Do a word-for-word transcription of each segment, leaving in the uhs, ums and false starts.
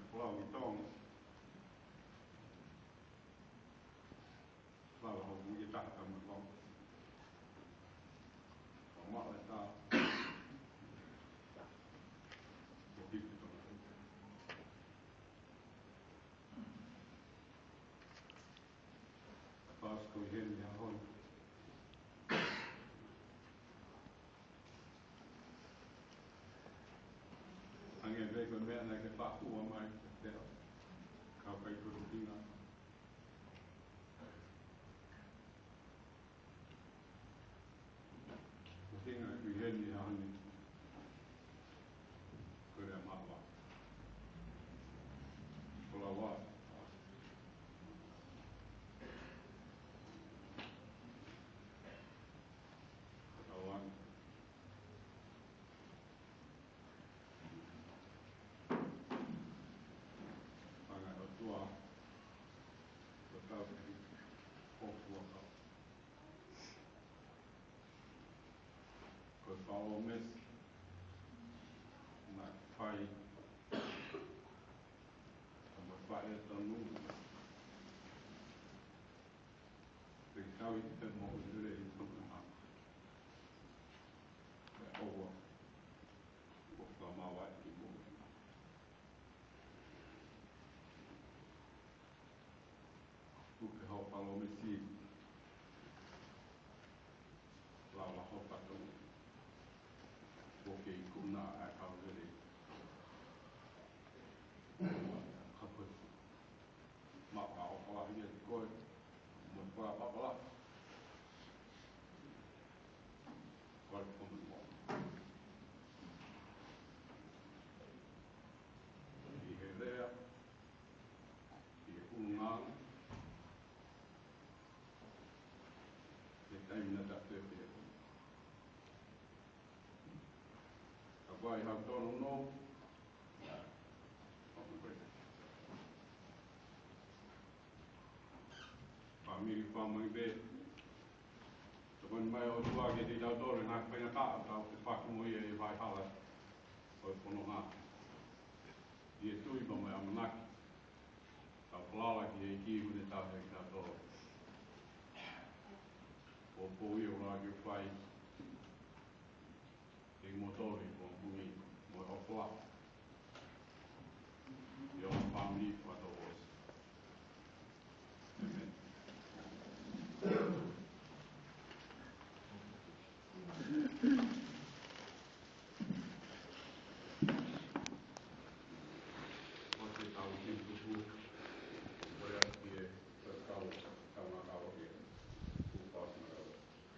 Pulau Itong, Pulau Hong Kita kami kong, Mak Leta, Bukit Itong, Pas Kuyen Yahon, Angin Rego Mena ke Pak Uamai, Kau Kai Kurupina. Tinga Kuyen Yahon, Kuda Mawa, Pulau Kawan, Pangai Otua, Betul di Papua kau, Kau Mes, Nak Pai, Sama Pai Tanu, Kau itu mau berdiri itu kan, Awak, Bukan Mawat Ibu. Bukan hal kalau mesti lawa hal patu, bukan guna akal diri, kaput, mak kau kalau dia kau, muka apa lah, kau pun mau, di helaya, di ungang, di time nak tak terjadi. Apa yang kau nono, apa benda? Family family be, teman mai orang tua kita dah tahu nak banyak tak, tahu cepat semua ia ia hal, kau pun nak, dia tu ibu mai anak, tahu kelala dia iki punya tahu kita tahu, opo ia orang dia fai, dia motor ni pun punya, mau opla, dia family pada os. Amen. Masih tahu itu tu, boleh dia terkau, kau kau dia, upas mereka.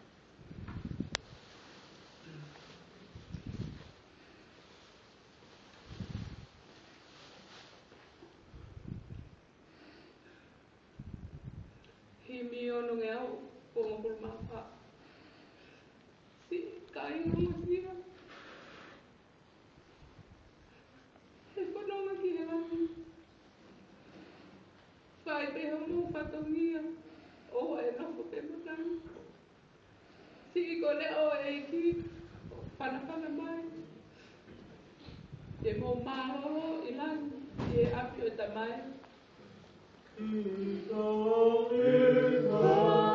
Himi ono ngau pungkul mapa. Si kain manusia. Ekonomi kihelan. Fai te hamu patongia. O e no ko te manan. Si ikole o e ki pana pana mai. Te mo maholo ilan. Te api o tamai. Ika ika